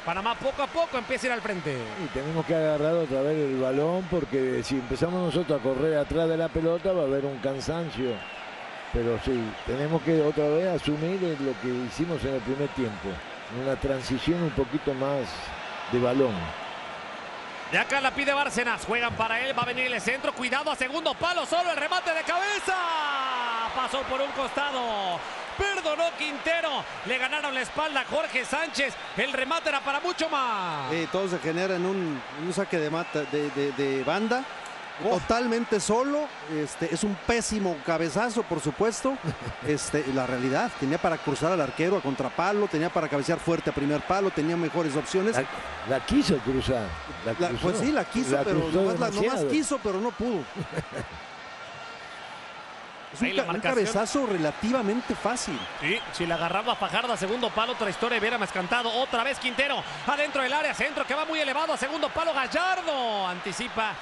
Panamá poco a poco empieza a ir al frente. Y tenemos que agarrar otra vez el balón, porque si empezamos nosotros a correr atrás de la pelota va a haber un cansancio. Pero sí, tenemos que otra vez asumir lo que hicimos en el primer tiempo. Una transición un poquito más de balón. De acá la pide Bárcenas, juegan para él, va a venir el centro, cuidado a segundo palo, solo el remate de cabeza. Pasó por un costado, perdonó Quintero, le ganaron la espalda a Jorge Sánchez, el remate era para mucho más. Todo se genera en un saque de banda. Totalmente solo, es un pésimo cabezazo, por supuesto. La realidad, tenía para cruzar al arquero a contrapalo, tenía para cabecear fuerte a primer palo, tenía mejores opciones. La quiso cruzar. Pues sí, la quiso, pero nomás quiso, pero no pudo. Es un cabezazo relativamente fácil. Sí, si la agarraba Fajardo a segundo palo, otra historia hubiéramos cantado. Otra vez Quintero, adentro del área, centro que va muy elevado a segundo palo. Gallardo anticipa.